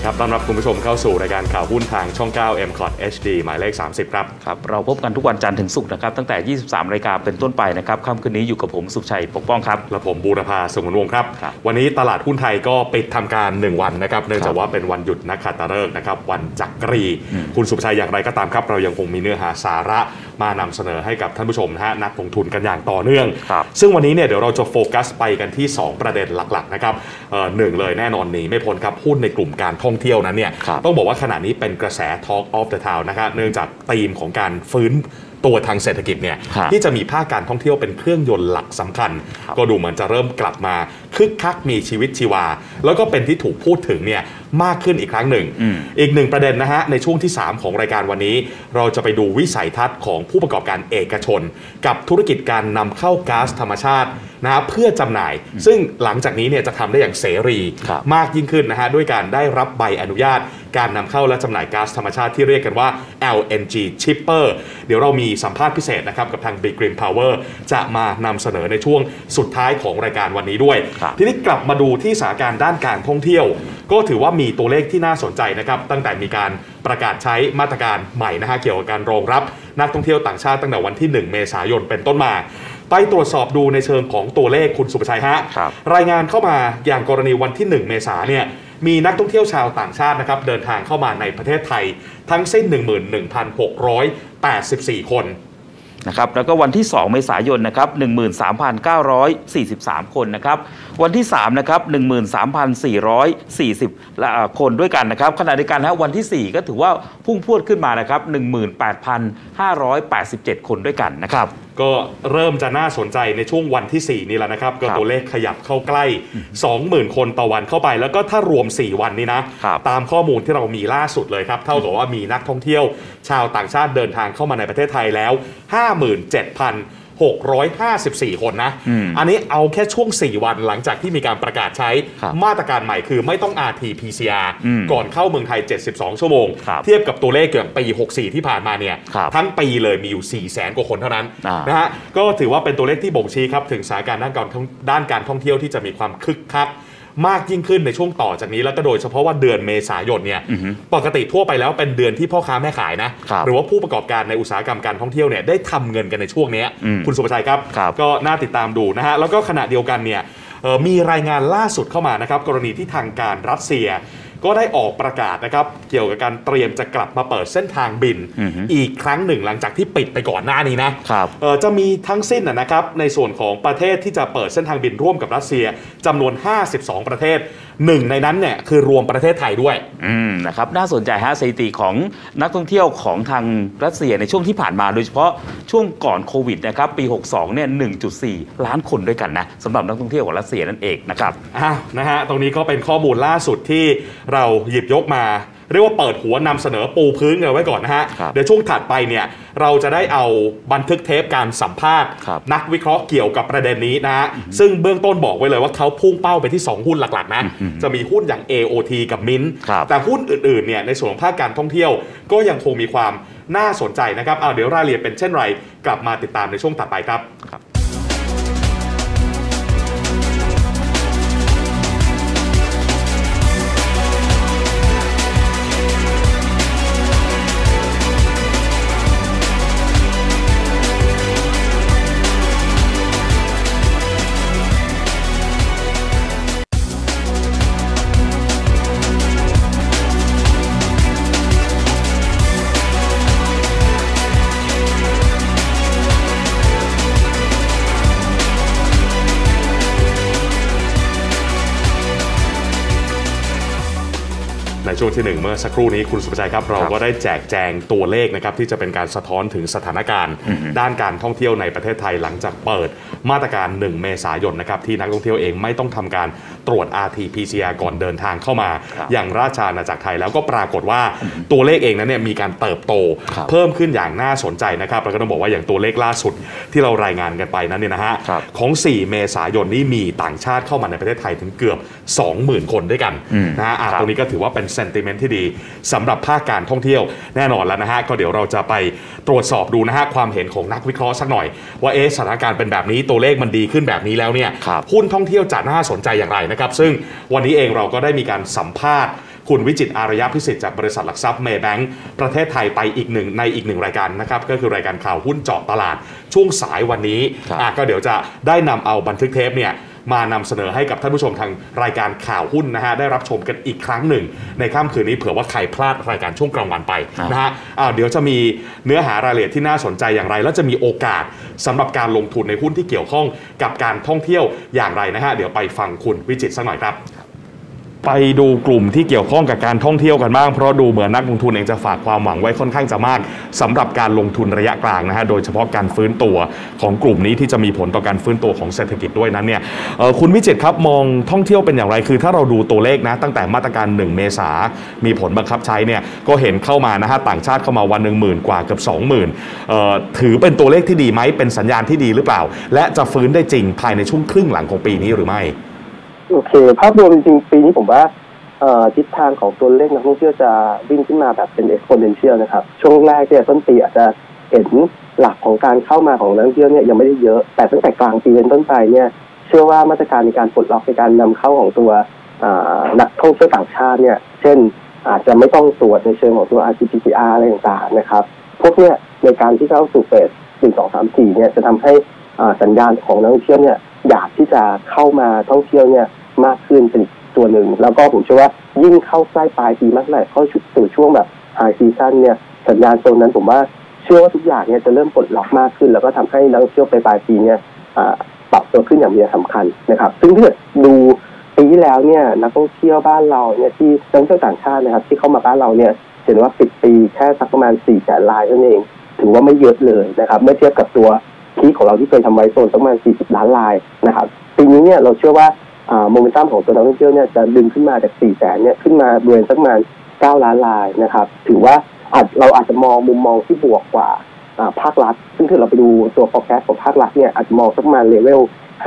ครับต้อนรับคุณผู้ชมเข้าสู่รายการข่าวหุ้นทางช่อง 9 MCOT HD หมายเลข30ครับเราพบกันทุกวันจันทร์ถึงศุกร์นะครับตั้งแต่ 23 นาฬิกาเป็นต้นไปนะครับค่ำคืนนี้อยู่กับผมสุขชัยปกป้องครับและผมบูรพาสงวนวงศ์ครับวันนี้ตลาดหุ้นไทยก็ปิดทำการ1วันนะครับเนื่องจากว่าเป็นวันหยุดนักขัตฤกษ์นะครับวันจักรีคุณสุขชัยอย่างไรก็ตามครับเรายังคงมีเนื้อหาสาระมานำเสนอให้กับท่านผู้ชมนะฮะนักลงทุนกันอย่างต่อเนื่องซึ่งวันนี้เนี่ยเดี๋ยวเราจะโฟกัสไปกันที่2ประเด็นหลักๆนะครับหนึ่งเลยแน่นอนหนีไม่พ้นครับหุ้นในกลุ่มการท่องเที่ยวนั้นเนี่ยต้องบอกว่าขณะนี้เป็นกระแส Talk of the Town นะครับเนื่องจากธีมของการฟื้นตัวทางเศรษฐกิจเนี่ยที่จะมีภาคการท่องเที่ยวเป็นเครื่องยนต์หลักสำคัญก็ดูเหมือนจะเริ่มกลับมาคึกคักมีชีวิตชีวาแล้วก็เป็นที่ถูกพูดถึงเนี่ยมากขึ้นอีกครั้งหนึ่งอีกหนึ่งประเด็นนะฮะในช่วงที่3ของรายการวันนี้เราจะไปดูวิสัยทัศน์ของผู้ประกอบการเอกชนกับธุรกิจการนำเข้าก๊าซธรรมชาตินะเพื่อจำหน่ายซึ่งหลังจากนี้เนี่ยจะทำได้อย่างเสรีมากยิ่งขึ้นนะฮะด้วยการได้รับใบอนุญาตการนำเข้าและจำหน่ายก๊าซธรรมชาติที่เรียกกันว่า LNG Shipper เดี๋ยวเรามีสัมภาษณ์พิเศษนะครับกับทาง Big Green Power จะมานำเสนอในช่วงสุดท้ายของรายการวันนี้ด้วยทีนี้กลับมาดูที่สถานการณ์ด้านการท่องเที่ยวก็ถือว่ามีตัวเลขที่น่าสนใจนะครับตั้งแต่มีการประกาศใช้มาตรการใหม่นะฮะเกี่ยวกับการรองรับนักท่องเที่ยวต่างชาติตั้งแต่วันที่1เมษายนเป็นต้นมาไปตรวจสอบดูในเชิงของตัวเลขคุณสุภชัยฮะรายงานเข้ามาอย่างกรณีวันที่1เมษายนเนี่ยมีนักท่องเที่ยวชาวต่างชาตินะครับเดินทางเข้ามาในประเทศไทยทั้งสิ้น 11,684 คนนะครับแล้วก็วันที่2เมษายนนะครับ 13,943 คนนะครับวันที่3นะครับ 13,440 คนด้วยกันนะครับขณะเดียวกันนะวันที่4ก็ถือว่าพุ่งพรวดขึ้นมานะครับ 18,587 คนด้วยกันนะครับก็เริ่มจะน่าสนใจในช่วงวันที่4นี่แหละนะครับก็ตัวเลขขยับเข้าใกล้ 20,000 คนต่อวันเข้าไปแล้วก็ถ้ารวม4วันนี้นะตามข้อมูลที่เรามีล่าสุดเลยครับเท่ากับว่ามีนักท่องเที่ยวชาวต่างชาติเดินทางเข้ามาในประเทศไทยแล้ว 57,654 คนนะอันนี้เอาแค่ช่วง4วันหลังจากที่มีการประกาศใช้มาตรการใหม่คือไม่ต้อง RT-PCR ก่อนเข้าเมืองไทย72ชั่วโมงเทียบกับตัวเลขเกี่ยวกับปี64ที่ผ่านมาเนี่ยทั้งปีเลยมีอยู่ 400,000 กว่าคนเท่านั้นนะฮะก็ถือว่าเป็นตัวเลขที่บ่งชี้ครับถึงสถานการณ์ด้านการท่องเที่ยวที่จะมีความคึกคักมากยิ่งขึ้นในช่วงต่อจากนี้แล้วก็โดยเฉพาะว่าเดือนเมษายนเนี่ยปกติทั่วไปแล้วเป็นเดือนที่พ่อค้าแม่ขายนะหรือว่าผู้ประกอบการในอุตสาหกรรมการท่องเที่ยวเนี่ยได้ทำเงินกันในช่วงนี้คุณสุภชัยครับก็น่าติดตามดูนะฮะแล้วก็ขณะเดียวกันเนี่ยมีรายงานล่าสุดเข้ามานะครับกรณีที่ทางการรัสเซียก็ได้ออกประกาศนะครับเกี่ยวกับการเตรียมจะกลับมาเปิดเส้นทางบินอีกครั้งหนึ่งหลังจากที่ปิดไปก่อนหน้านี้นะจะมีทั้งสิ้นนะครับในส่วนของประเทศที่จะเปิดเส้นทางบินร่วมกับรัสเซียจำนวน52ประเทศหนึ่งในนั้นเนี่ยคือรวมประเทศไทยด้วยนะครับน่าสนใจฮะสถิติของนักท่องเที่ยวของทางรัสเซียในช่วงที่ผ่านมาโดยเฉพาะช่วงก่อนโควิดนะครับปี62เนี่ย 1.4 ล้านคนด้วยกันนะสำหรับนักท่องเที่ยวของรัสเซียนั่นเองนะครับนะฮะตรงนี้ก็เป็นข้อมูลล่าสุดที่เราหยิบยกมาเรียกว่าเปิดหัวนำเสนอปูพื้นกันไว้ก่อนนะฮะเดี๋ยวช่วงถัดไปเนี่ยเราจะได้เอาบันทึกเทปการสัมภาษณ์นักวิเคราะห์เกี่ยวกับประเด็นนี้นะฮะซึ่งเบื้องต้นบอกไว้เลยว่าเขาพุ่งเป้าไปที่2หุ้นหลักๆนะจะมีหุ้นอย่าง AOT กับ Mint แต่หุ้นอื่นๆเนี่ยในส่วนของภาคการท่องเที่ยวก็ยังคงมีความน่าสนใจนะครับเดี๋ยวรายละเอียดเป็นเช่นไรกลับมาติดตามในช่วงถัดไปครับในช่วงที่1เมื่อสักครู่นี้คุณสุภชัยครับเราก็ได้แจกแจงตัวเลขนะครับที่จะเป็นการสะท้อนถึงสถานการณ์ด้านการท่องเที่ยวในประเทศไทยหลังจากเปิดมาตรการ1เมษายนนะครับที่นักท่องเที่ยวเองไม่ต้องทำการตรวจ RT-PCR ก่อนเดินทางเข้ามาอย่างราชอาณาจักรไทยแล้วก็ปรากฏว่าตัวเลขเองนั้นเนี่ยมีการเติบโตเพิ่มขึ้นอย่างน่าสนใจนะครับเราก็ต้องบอกว่าอย่างตัวเลขล่าสุดที่เรารายงานกันไปนั้นเนี่ยนะฮะของ4เมษายนนี้มีต่างชาติเข้ามาในประเทศไทยถึงเกือบ 20,000 คนด้วยกันนะฮะตรงนี้ก็ถือว่าเป็นเซนติเมนต์ที่ดีสำหรับภาคการท่องเที่ยวแน่นอนแล้วนะฮะก็เดี๋ยวเราจะไปตรวจสอบดูนะฮะความเห็นของนักวิเคราะห์สักหน่อยว่าสถานการณ์เป็นแบบนี้ตัวเลขมันดีขึ้นแบบนี้แล้วเนี่ยหุ้นท่องเที่ยวจะน่าสนใจอย่างไรนะครับซึ่งวันนี้เองเราก็ได้มีการสัมภาษณ์คุณวิจิตรอารยพิสิทธิ์จากบริษัทหลักทรัพย์เมย์แบงก์ประเทศไทยไปอีกหนึ่งรายการนะครับก็คือรายการข่าวหุ้นเจาะตลาดช่วงสายวันนี้ก็เดี๋ยวจะได้นำเอาบันทึกเทปเนี่ยมานำเสนอให้กับท่านผู้ชมทางรายการข่าวหุ้นนะฮะได้รับชมกันอีกครั้งหนึ่งในค่ำคืนนี้เผื่อว่าใครพลาดรายการช่วงกลางวันไปนะฮะเดี๋ยวจะมีเนื้อหารายละเอียดที่น่าสนใจอย่างไรแล้วจะมีโอกาสสำหรับการลงทุนในหุ้นที่เกี่ยวข้องกับการท่องเที่ยวอย่างไรนะฮะเดี๋ยวไปฟังคุณวิจิตรสักหน่อยครับไปดูกลุ่มที่เกี่ยวข้องกับการท่องเที่ยวกันบ้างเพราะดูเหมือนนักลงทุนเองจะฝากความหวังไว้ค่อนข้างจะมากสำหรับการลงทุนระยะกลางนะฮะโดยเฉพาะการฟื้นตัวของกลุ่มนี้ที่จะมีผลต่อการฟื้นตัวของเศรษฐกิจด้วยนั้นเนี่ยคุณวิจิตรครับมองท่องเที่ยวเป็นอย่างไรคือถ้าเราดูตัวเลขนะตั้งแต่มาตรการ1 เมษายนมีผลบังคับใช้เนี่ยก็เห็นเข้ามานะฮะต่างชาติเข้ามาวัน 10,000 กว่าเกือบ 20,000ถือเป็นตัวเลขที่ดีไหมเป็นสัญญาณที่ดีหรือเปล่าและจะฟื้นได้จริงภายในช่วงครึ่งหลังของปีนี้หรือไม่โอเคภาพรวมจริงๆปีนี้ผมว่าทิศทางของตัวเลขนักท่องเที่ยวจะวิ่งขึ้นมาแบบเป็น exponential นะครับช่วงแรกเนี่ยต้นปีอาจจะเห็นหลักของการเข้ามาของนักท่องเที่ยวเนี่ยยังไม่ได้เยอะแต่ตั้งแต่กลางปีเป็นต้นไปเนี่ยเชื่อว่ามาตรการในการปลดล็อกในการนำเข้าของตัวนักท่องเที่ยวต่างชาติเนี่ยเช่นอาจจะไม่ต้องตรวจในเชิงของตัว RT-PCR อะไรต่างๆนะครับพวกเนี่ยในการที่เข้าสู่เฟส1 2 3 4เนี่ยจะทำให้สัญญาณของนักท่องเที่ยวเนี่ยอยากที่จะเข้ามาท่องเที่ยวเนี่ยมากขึ้นเป็นตัวหนึ่งแล้วก็ผมเชื่อว่ายิ่งเข้าใกล้ปลายปีมากเท่าไหร่เข้าสู่ช่วงแบบไฮซีซั่นเนี่ยสัญญาณโซนนั้นผมว่าเชื่อว่าทุกอย่างเนี่ยจะเริ่มปลดล็อกมากขึ้นแล้วก็ทำให้นักท่องเที่ยวไปปลายปีเนี่ยปรับตัวขึ้นอย่างมีนัยสำคัญนะครับซึ่งถ้าดูปีที่แล้วเนี่ยนักท่องเที่ยวบ้านเราเนี่ยที่นักท่องเที่ยวต่างชาตินะครับที่เข้ามาบ้านเราเนี่ยเห็นว่าปิดปีแค่สักประมาณ400,000 รายนั่นเองถือว่าไม่เยอะเลยนะครับเมื่อเทียบกับตัวพีคของเราที่เคยทำไว้โซนประมาณ40 ล้านรายนะครับปีนี้เนี่ยเราเชื่อว่าโมเมนตัมของตัวนักท่องเที่ยวเนี่ยจะดึงขึ้นมาจาก400,000เนี่ยขึ้นมาบริเวณสักประมาณ9 ล้านรายนะครับถือว่าเราอาจจะมองมุมมองที่บวกกว่าภาครัฐซึ่งถ้าเราไปดูตัว forecast ของภาครัฐเนี่ยอาจจะมองสักประมาณเลเวล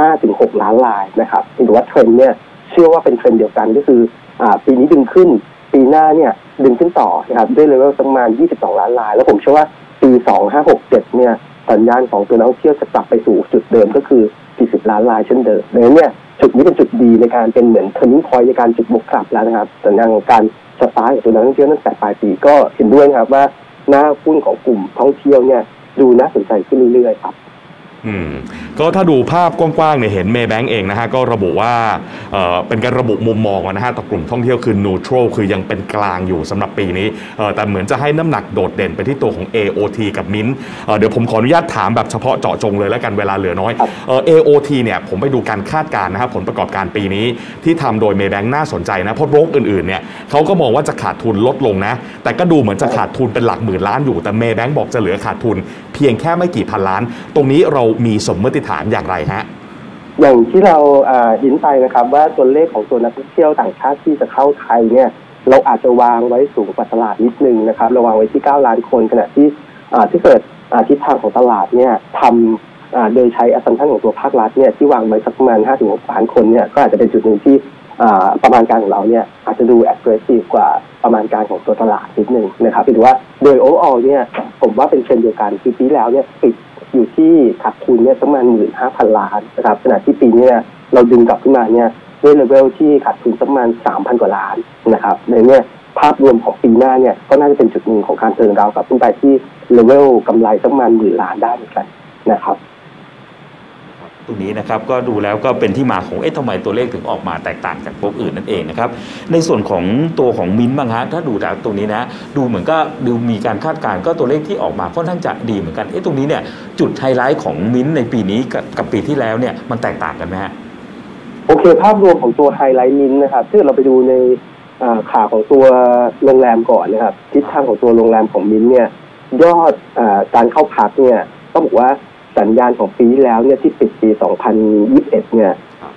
5-6 ล้านรายนะครับถือว่าเทรนด์เนี่ยเชื่อว่าเป็นเทรนด์เดียวกันก็คือปีนี้ดึงขึ้นปีหน้าเนี่ยดึงขึ้นต่อนะครับด้วยเลเวลสักประมาณ22 ล้านรายแล้วผมเชื่อว่าปี2567เนี่ยสัญญาณของตัวนักท่องเที่ยวจะกลับไปสู่จุดเดิมก็คือ40 ล้านรายเช่นเดิมดังนั้นเนี่ยจุดนี้เป็นจุดดีในการเป็นเหมือน turning point ในการจุดบวกกลับแล้วนะครับสัญญาณของการสตาร์ทของตัวนักท่องเที่ยวตั้งแต่ปลายปีก็เห็นด้วยครับว่าหน้าหุ้นของกลุ่มท่องเที่ยวเนี่ยดูน่าสนใจขึ้นเรื่อยๆครับก็ถ้าดูภาพกว้างๆเนี่ยเห็นเมย์แบงก์เองนะฮะก็ระบุว่าเป็นการระบุมุมมองนะฮะต่อกลุ่มท่องเที่ยวคือ neutral คือยังเป็นกลางอยู่สำหรับปีนี้แต่เหมือนจะให้น้ำหนักโดดเด่นไปที่ตัวของ AOT กับมิ้นเดี๋ยวผมขออนุญาตถามแบบเฉพาะเจาะจงเลยแล้วกันเวลาเหลือน้อยAOT เนี่ยผมไปดูการคาดการณ์นะครับผลประกอบการปีนี้ที่ทำโดยเมย์แบงก์น่าสนใจนะเพราะโบรกอื่นๆเนี่ยเขาก็มองว่าจะขาดทุนลดลงนะแต่ก็ดูเหมือนจะขาดทุนเป็นหลักหมื่นล้านอยู่แต่เมย์แบงก์บอกจะเหลือขาดทุนเพียงแค่ไม่กี่พันล้านตรงนี้เรามีสมมติฐานอย่างไรฮะอย่างที่เราหินไปนะครับว่าตัวเลขของตัวนักท่องเที่ยวต่างชาติที่จะเข้าไทยเนี่ยเราอาจจะวางไว้สูงกว่าตลาดนิดนึงนะครับเราวางไว้ที่9 ล้านคนขณะที่ที่เกิดทิศทางของตลาดเนี่ยทำโดยใช้อัสสัมชัญของตัวภาครัฐเนี่ยที่วางไว้สักประมาณ 5-6 ล้านคนเนี่ยก็อาจจะเป็นจุดหนึ่งที่ประมาณการของเราเนี่ยอาจจะดู aggressive กว่าประมาณการของตัวตลาดนิดนึงนะครับหรือว่าโดย overall เนี่ยผมว่าเป็นเทรนด์เดียวกันคือปีแล้วเนี่ยปิดอยู่ที่ขาดทุนเนี่ยประมาณ 15,000 ล้านนะครับขณะที่ปีนี้เราดึงกลับขึ้นมาเนี่ยด้วยเลเวลที่ขาดทุนประมาณ 3,000 กว่าล้านนะครับในเนี่ยภาพรวมของปีหน้าเนี่ยก็น่าจะเป็นจุดหนึ่งของการเทิร์นราวกลับขึ้นไปที่เลเวลกำไรประมาณ10,000 ล้านได้เหมือนกันนะครับตรงนี้นะครับก็ดูแล้วก็เป็นที่มาของทำไมตัวเลขถึงออกมาแตกต่างจากพวกอื่นนั่นเองนะครับในส่วนของตัวของมิ้นท์บ้างฮะถ้าดูจากตรงนี้นะดูเหมือนก็ดูมีการคาดการณ์ก็ตัวเลขที่ออกมาค่อนข้างจะดีเหมือนกันตรงนี้เนี่ยจุดไฮไลท์ของมิ้นท์ในปีนี้กับปีที่แล้วเนี่ยมันแตกต่างกันไหมฮะโอเคภาพรวมของตัวไฮไลท์มิ้นท์นะครับถ้าเราไปดูในข่าวของตัวโรงแรมก่อนนะครับทิศทางของตัวโรงแรมของมิ้นท์เนี่ยยอดการเข้าพักเนี่ยต้องบอกว่าสัญญาณของปีที่แล้วเนี่ยที่ปิดปี 2021 เนี่ย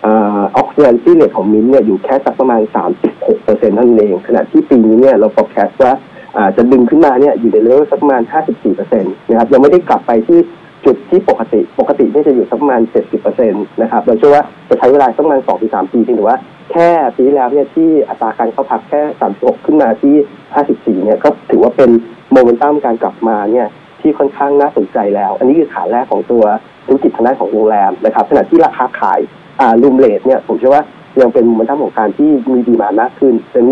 occupancy rate ของมิ้นท์เนี่ยอยู่แค่สักประมาณ 36% นั่นเองขณะที่ปีนี้เนี่ยเรา forecast ว่าจะดึงขึ้นมาเนี่ยอยู่ในเลเวลสักประมาณ 54% นะครับยังไม่ได้กลับไปที่จุดที่ปกติเนี่ยจะอยู่สักประมาณ 70% นะครับเราเชื่อว่าจะใช้เวลาสักประมาณ 2-3 ปีเพียงแต่ว่าแค่ปีแล้วเนี่ยที่อัตราการเข้าพักแค่36ขึ้นมาที่54เนี่ยก็ถือว่าเป็นโมเมนตัมการกลับมาเนี่ยที่ค่อนข้างน่าสนใจแล้วอันนี้คือขาแรกของตัวธุรกิจทางด้านของโรงแรมนะครับขณะที่ราคาขายรูมเรทเนี่ยผมเชื่อว่ายังเป็นโมเมนตัมของการที่มีดีมานด์มากขึ้นดังนั้นเนี่ย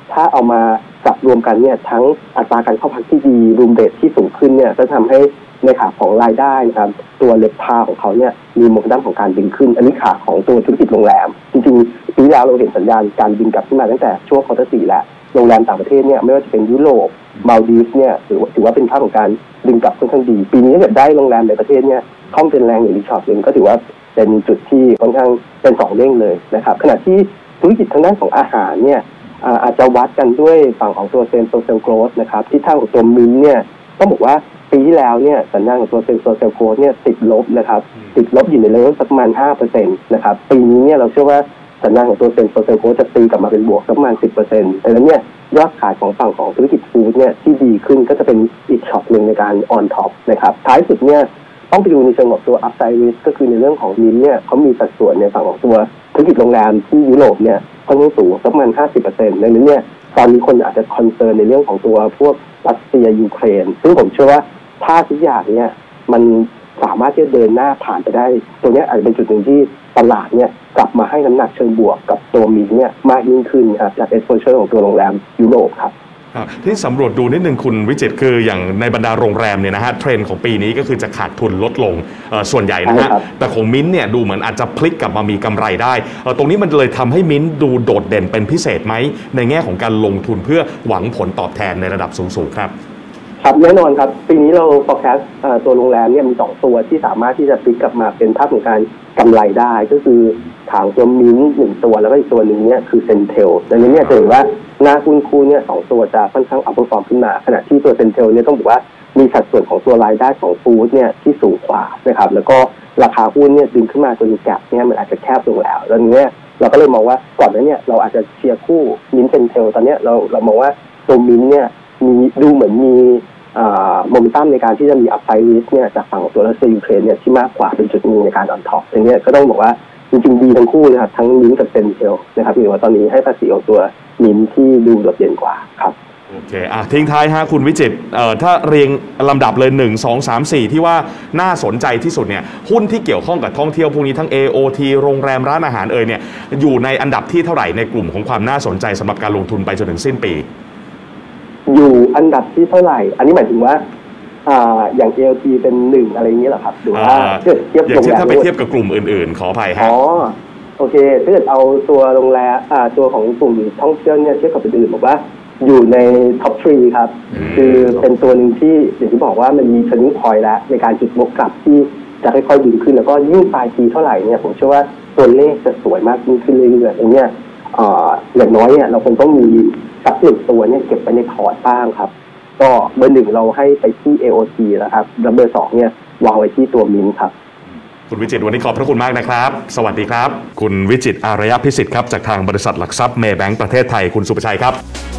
ถ้าเอามาจับรวมกันเนี่ยทั้งอัตราการเข้าพักที่ดีรูมเรทที่สูงขึ้นเนี่ยจะทำให้ในขาของรายได้นะครับตัวเลทพาของเขาเนี่ยมีโมเมนตัมของการดึงขึ้นอันนี้ขาของตัวธุรกิจโรงแรมจริงๆปีแล้วเราเห็นสัญญาณการดึงกลับขึ้นมาตั้งแต่ช่วงควอเตอร์ 4แล้วโรงแรมต่างประเทศเนี่ยไม่ว่าจะเป็นยุโรปมาลดีฟเนี่ยถือว่าเป็นภาพของการดึงกลับค่อนข้างดีปีนี้ถ้าเกิดได้โรงแรมในประเทศเนี่ยเข้าเป็นแรงอย่างรีสอร์ทเองก็ถือว่าเป็นจุดที่ค่อนข้างเป็น2เด้งเลยนะครับขณะที่ธุรกิจทางด้านของอาหารเนี่ยอาจจะวัดกันด้วยฝั่งของตัวเซนโซเชียลโกรธนะครับที่ทางของตัวมินเนี่ยต้องบอกว่าปีที่แล้วเนี่ยสัญญาณของตัวเซนโซเชียลโกรธเนี่ยติดลบนะครับติดลบอยู่ในเลเวลสักประมาณ 5% นะครับปีนี้เนี่ยเราเชื่อว่าสัญญาณของตัวเซนโซเชียลโกรธจะตีกลับมาเป็นบวกสักประมาณ 10% ดังนั้นเนี่ยยอดขายของฝั่งของธุรกิจฟู้ดเนี่ยที่ดีขึ้นก็จะเป็นอีกช็อตหนึ่งในการออนท็อปนะครับท้ายสุดเนี่ยต้องไปดูในเชิงของตัว upside risk ก็คือในเรื่องของมินเนี่ยเขามีสัดส่วนในฝั่งของตัวธุรกิจโรงแรมที่ยุโรปเนี่ยค่อนข้างสูงสักประมาณ 50% ดังนั้นเนี่ยตอนนี้คนอาจจะคอนเซิร์นในเรื่องของตัวพวกรัสเซียยูเครนซึ่งผมเชื่อว่าถ้าทุกอย่างเนี่ยมันสามารถที่จะเดินหน้าผ่านไปได้ตัวนี้อาจจะเป็นจุดหนึ่งที่ตลาดเนี่ยกลับมาให้น้ำหนักเชิงบวกกับตัวมินเนี่ยมากยิ่งขึ้นครับจาก exposure ของตัวโรงแรมยุโรปครับที่สำรวจดูนิดนึงคุณวิจิตรคืออย่างในบรรดาโรงแรมเนี่ยนะฮะเทรนด์ของปีนี้ก็คือจะขาดทุนลดลงส่วนใหญ่นะฮะแต่ของมิ้นท์เนี่ยดูเหมือนอาจจะพลิกกลับมามีกำไรได้ตรงนี้มันเลยทำให้มิ้นท์ดูโดดเด่นเป็นพิเศษไหมในแง่ของการลงทุนเพื่อหวังผลตอบแทนในระดับสูงๆครับครับแน่นอนครับปีนี้เรา forecast ตัวโรงแรมเนี่ยมี2ตัวที่สามารถที่จะพลิกกลับมาเป็นภาพของการกำไรได้ก็คือทางตัวมิ้นท์1ตัวแล้วก็อีกตัวหนึ่งเนี่ยคือเซนเทลดังนั้นเนี่ยจะเห็นว่าหน้าหุ้นคู่เนี่ย2ตัวจะค่อนข้างอัพเปอร์ฟอร์มขึ้นมาขณะที่ตัวเซนเทลเนี่ยต้องบอกว่ามีสัดส่วนของตัวรายได้ของฟู้ดเนี่ยที่สูงกว่านะครับแล้วก็ราคาหุ้นเนี่ยดึงขึ้นมาจนแกปเนี่ยมันอาจจะแคบลงแล้วดังนั้นเนี่ยเราก็เลยมองว่าก่อนหน้านี้เราอาจจะเชียร์คู่มิ้นท์เซนเทลตอนนี้เรามองว่าตัวมิ้นท์เนี่ยมีดูเหมือนมีโมเมนตัมในการที่จะมีอัพไซด์ริสเนี่ยจากฝั่งตัวรัสเซียยูเครนเนี่ยที่มากกว่าเป็นจุดหนึ่งในการออนท็อปอย่างนี้ก็ต้องบอกว่าจริงๆดีทั้งคู่นะครับทั้งมิ้นท์กับเซนเทลนะครับถือว่าตอนนี้ให้ภาษีของตัวมิ้นท์ที่ดูโดดเด่นกว่าครับโอเคทิ้งท้ายฮะคุณวิจิตรถ้าเรียงลำดับเลย1 2 3 4ที่ว่าน่าสนใจที่สุดเนี่ยหุ้นที่เกี่ยวข้องกับท่องเที่ยวพวกนี้ทั้ง AOT โรงแรมร้านอาหารเนี่ยอยู่ในอันดับที่เท่าไหร่ในกลุ่มของความน่าสนใจสำหรับการลงทุนไปจนถึงสิ้นปีอยู่อันดับที่เท่าไหร่อันนี้หมายถึงว่าอย่าง ALT เป็น1อะไรอย่างนี้เหรอครับหรือว่าเทียบอย่างเช่นถ้าไปเทียบกับกลุ่มอื่นๆขออภัยฮะโอเคถ้าเกิดเอาตัวโรงแรมตัวของกลุ่มท่องเที่ยวเนี่ยเทียบกับอื่นๆบอกว่าอยู่ในท็อป 3 ครับคือเป็นตัวหนึ่งที่อย่างที่บอกว่ามันมี turning point แล้วในการจุดวกกลับที่จะค่อยๆดึงขึ้นแล้วก็ยิ่งปลายปีเท่าไหร่เนี่ยผมเชื่อว่าตัวเลขจะสวยมากยิ่งขึ้นเรื่อยๆอย่างเนี้ยอย่างน้อยเนี่ยเราคงต้องมีสัก1ตัวเนี่ยเก็บไปในพอร์ตบ้างครับก็เบอร์1เราให้ไปที่ AOT แล้วครับแล้วเบอร์2เนี่ยวางไว้ที่ตัวมินครับคุณวิจิตรวันนี้ขอบพระคุณมากนะครับสวัสดีครับคุณวิจิตรอารยพิสิทธิ์ครับจากทางบริษัทหลักทรัพย์เมย์แบงก์ประเทศไทยคุณสุภชัยครับ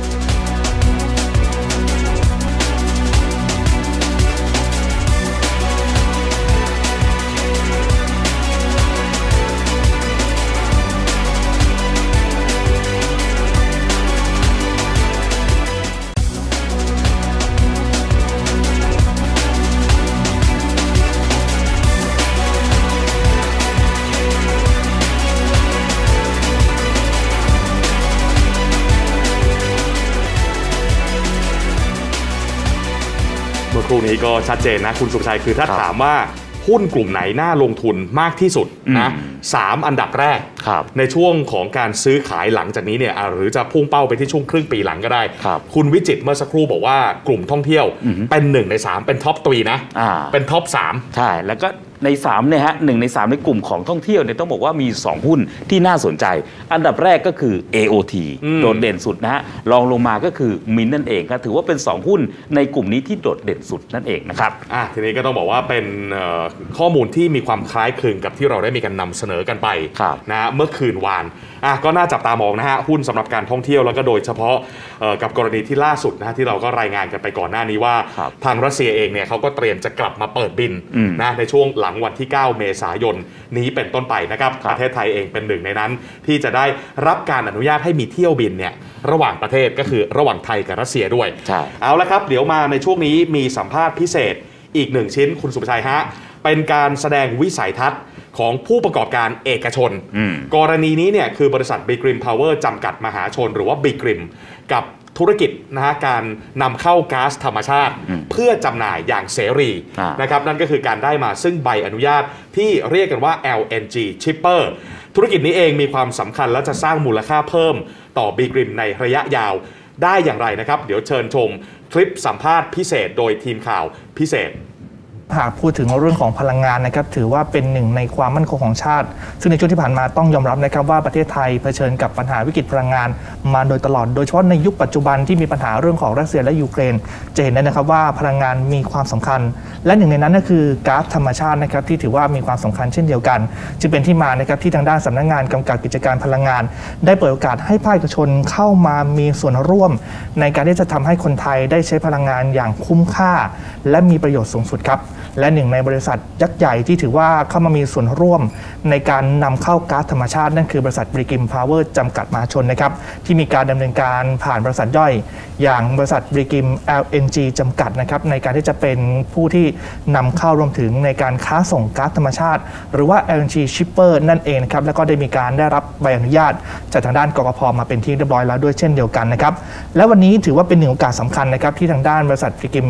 เมื่อครู่นี้ก็ชัดเจนนะคุณสุภชัยคือถ้าถามว่าหุ้นกลุ่มไหนน่าลงทุนมากที่สุดนะ3อันดับแรกในช่วงของการซื้อขายหลังจากนี้เนี่ยหรือจะพุ่งเป้าไปที่ช่วงครึ่งปีหลังก็ได้คุณวิจิตรเมื่อสักครู่บอกว่ากลุ่มท่องเที่ยวเป็น1ใน3เป็นท็อป3นะเป็นท็อป3 ใช่แล้วก็ใน3เนี่ยฮะ1ใน3ในกลุ่มของท่องเที่ยวเนี่ยต้องบอกว่ามี2หุ้นที่น่าสนใจอันดับแรกก็คือ AOT โดดเด่นสุดนะฮะรองลงมาก็คือมินนั่นเองครับถือว่าเป็น2หุ้นในกลุ่มนี้ที่โดดเด่นสุดนั่นเองนะครับทีนี้ก็ต้องบอกว่าเป็นข้อมูลที่มีความคล้ายคลึงกับที่เราได้มีการนำเสนอกันไปนะเมื่อคืนวานก็น่าจับตามองนะฮะหุ้นสำหรับการท่องเที่ยวแล้วก็โดยเฉพาะกับกรณีที่ล่าสุดนะที่เราก็รายงานกันไปก่อนหน้านี้ว่าทางรัสเซียเองเนี่ยเขาก็เตรียมจะกลับมาเปิดบินนะในช่วงหลังวันที่9เมษายนนี้เป็นต้นไปนะครับประเทศไทยเองเป็นหนึ่งในนั้นที่จะได้รับการอนุญาตให้มีเที่ยวบินเนี่ยระหว่างประเทศก็คือระหว่างไทยกับรัสเซียด้วยเอาละครับเดี๋ยวมาในช่วงนี้มีสัมภาษณ์พิเศษอีก1ชิ้นคุณสุภชัยฮะเป็นการแสดงวิสัยทัศน์ของผู้ประกอบการเอกชนกรณีนี้เนี่ยคือบริษัท Bigrim Power จำกัดมหาชนหรือว่า Bigrim กับธุรกิจนะฮะการนำเข้าก๊าซธรรมชาติเพื่อจำหน่ายอย่างเสรีนะครับนั่นก็คือการได้มาซึ่งใบอนุญาตที่เรียกกันว่า LNG Shipper ธุรกิจนี้เองมีความสำคัญและจะสร้างมูลค่าเพิ่มต่อ Bigrim ในระยะยาวได้อย่างไรนะครับเดี๋ยวเชิญชมคลิปสัมภาษณ์พิเศษโดยทีมข่าวพิเศษหากพูดถึงเรื่องของพลังงานนะครับถือว่าเป็นหนึ่งในความมั่นคงของชาติซึ่งในช่วงที่ผ่านมาต้องยอมรับนะครับว่าประเทศไทยเผชิญกับปัญหาวิกฤตพลังงานมาโดยตลอดโดยเฉพาะในยุคปัจจุบันที่มีปัญหาเรื่องของรัสเซียและยูเครนจะเห็นได้นะครับว่าพลังงานมีความสำคัญและหนึ่งในนั้นก็คือก๊าซธรรมชาตินะครับที่ถือว่ามีความสำคัญเช่นเดียวกันจึงเป็นที่มานะครับที่ทางด้านสำนักงานกำกับกิจการพลังงานได้เปิดโอกาสให้ภาคเอกชนเข้ามามีส่วนร่วมในการที่จะทำให้คนไทยได้ใช้พลังงานอย่างคุ้มค่าและมีประโยชน์สูงสุดครับและหนึ่งในบริษัทยักษ์ใหญ่ที่ถือว่าเข้ามามีส่วนร่วมในการนำเข้าก๊าซธรรมชาตินั่นคือบริษัท Bigrim Power จำกัดมหาชนนะครับที่มีการดำเนินการผ่านบริษัทย่อยอย่างบริษัท Bigrim LNG จำกัดนะครับในการที่จะเป็นผู้ที่นำเข้ารวมถึงในการค้าส่งก๊าซธรรมชาติหรือว่า LNG Shipper นั่นเองนะครับแล้วก็ได้มีการได้รับใบอนุญาตจากทางด้านกกพ.มาเป็นที่เรียบร้อยแล้วด้วยเช่นเดียวกันนะครับและวันนี้ถือว่าเป็นหนึ่งโอกาสสำคัญนะครับที่ทางด้านบริษัท Bigrim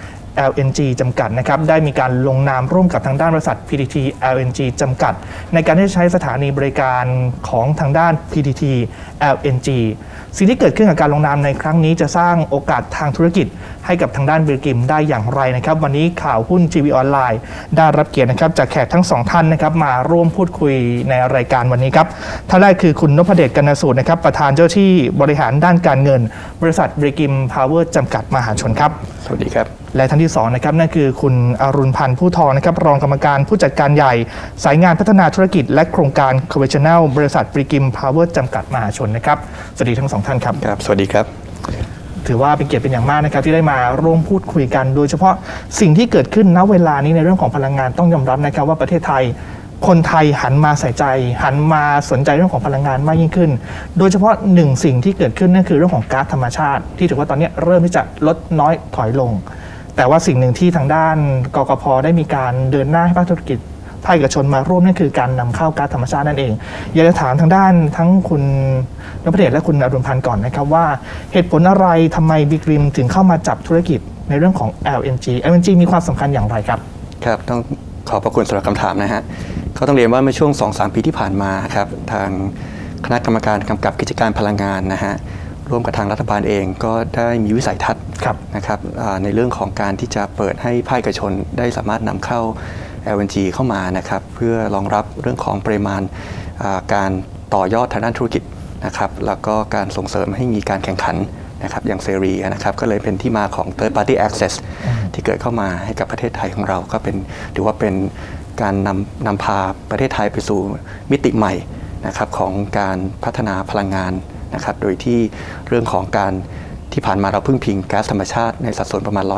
LNG จำกัดนะครับได้มีการลงนามร่วมกับทางด้านบริษัท PTT LNG จำกัดในการที่จะใช้สถานีบริการของทางด้าน PTT LNG สิ่งที่เกิดขึ้นกับการลงนามในครั้งนี้จะสร้างโอกาสทางธุรกิจให้กับทางด้าน Bigrim ได้อย่างไรนะครับวันนี้ข่าวหุ้น GV ออนไลน์ได้รับเกียรตินะครับจากแขกทั้ง2ท่านนะครับมาร่วมพูดคุยในรายการวันนี้ครับท่านแรกคือคุณนพเดช กนสูตรนะครับประธานเจ้าที่บริหารด้านการเงินบริษัท Bigrim Power จำกัดมหาชนครับสวัสดีครับและท่านที่2นะครับนั่นคือคุณอรุณพันธ์ผู้ทองนะครับรองกรรมการผู้จัดการใหญ่สายงานพัฒนาธุรกิจและโครงการ Conventional บริษัท Bigrim Power จำกัดมหาชนนะครับสวัสดีทั้ง2ท่านครับครับสวัสดีครับถือว่าเป็นเกียรติเป็นอย่างมากนะครับที่ได้มาร่วมพูดคุยกันโดยเฉพาะสิ่งที่เกิดขึ้นณเวลานี้ในเรื่องของพลังงานต้องยอมรับนะครับว่าประเทศไทยคนไทยหันมาใส่ใจหันมาสนใจเรื่องของพลังงานมากยิ่งขึ้นโดยเฉพาะหนึ่งสิ่งที่เกิดขึ้นนั่นคือเรื่องของก๊าซธรรมชาติที่ถือว่าตอนนี้เริ่มที่จะลดน้อยถอยลงแต่ว่าสิ่งหนึ่งที่ทางด้านกกพ.ได้มีการเดินหน้าให้ภาคธุรกิจภาคเอกชนมาร่วมนั่นคือการนำเข้าก๊าซธรรมชาตินั่นเองอยากจะถามทางด้านทั้งคุณนพเดชและคุณอรุณพันธ์ก่อนนะครับว่าเหตุผลอะไรทำไม Bigrim ถึงเข้ามาจับธุรกิจในเรื่องของ LNG มีความสำคัญอย่างไรครับครับต้องขอบพระคุณสำหรับคำถามนะฮะเขาต้องเรียนว่าเมื่อช่วง 2-3 ปีที่ผ่านมาครับทางคณะกรรมการกำกับกิจการพลังงานนะฮะร่วมกับทางรัฐบาลเองก็ได้มีวิสัยทัศน์นะครับในเรื่องของการที่จะเปิดให้ภาคเอกชนได้สามารถนำเข้า LNG เข้ามานะครับเพื่อรองรับเรื่องของปริมาณการต่อยอดทางด้านธุรกิจนะครับแล้วก็การส่งเสริมให้มีการแข่งขันนะครับอย่างเสรีนะครับก็เลยเป็นที่มาของ Third Party Access ที่เกิดเข้ามาให้กับประเทศไทยของเราก็เป็นถือว่าเป็นการนำพาประเทศไทยไปสู่มิติใหม่นะครับของการพัฒนาพลังงานนะครับโดยที่เรื่องของการที่ผ่านมาเราพึ่งพิงก๊าซธรรมชาติในสัดส่วนประมาณ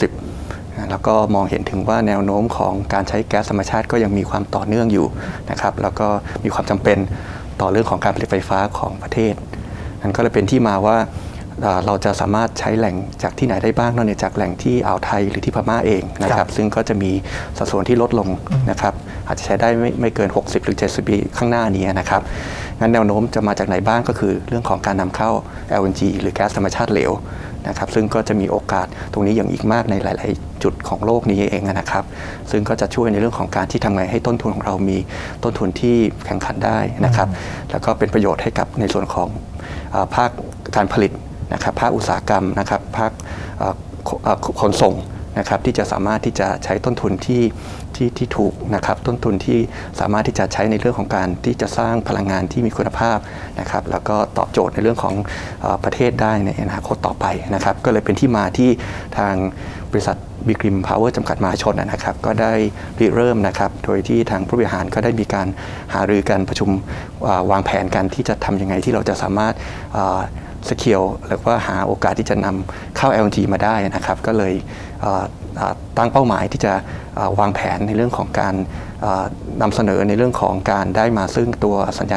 60%แล้วก็มองเห็นถึงว่าแนวโน้มของการใช้แก๊สธรรมชาติก็ยังมีความต่อเนื่องอยู่นะครับแล้วก็มีความจำเป็นต่อเรื่องของการผลิตไฟฟ้าของประเทศนั่นก็เลยเป็นที่มาว่าเราจะสามารถใช้แหล่งจากที่ไหนได้บ้างนอกจากแหล่งที่อ่าวไทยหรือที่พม่าเองนะครับซึ่งก็จะมีสัดส่วนที่ลดลงนะครับอาจจะใช้ได้ไม่เกิน60หรือ70ปีข้างหน้านี้นะครับงั้นแนวโน้มจะมาจากไหนบ้างก็คือเรื่องของการนำเข้า LNG หรือแก๊สธรรมชาติเหลวนะครับซึ่งก็จะมีโอกาสตรงนี้อย่างอีกมากในหลายๆจุดของโลกนี้เองนะครับซึ่งก็จะช่วยในเรื่องของการที่ทำไงให้ต้นทุนของเรามีต้นทุนที่แข่งขันได้นะครับแล้วก็เป็นประโยชน์ให้กับในส่วนของภาคการผลิตนะครับภาคอุตสาหกรรมนะครับภาคขนส่งนะครับที่จะสามารถที่จะใช้ต้นทุนที่ถูกนะครับต้นทุนที่สามารถที่จะใช้ในเรื่องของการที่จะสร้างพลังงานที่มีคุณภาพนะครับแล้วก็ตอบโจทย์ในเรื่องของประเทศได้ในอนาคตต่อไปนะครับก็เลยเป็นที่มาที่ทางบริษัท Bigrim Power จำกัดมหาชนนะครับก็ได้เริ่มนะครับโดยที่ทางผู้บริหารก็ได้มีการหารือกันประชุมวางแผนกันที่จะทำยังไงที่เราจะสามารถสเกลหรือว่าหาโอกาสที่จะนำเข้า LNG มาได้นะครับก็เลยตั้งเป้าหมายที่จะวางแผนในเรื่องของการนำเสนอในเรื่องของการได้มาซึ่งตัวสัญญา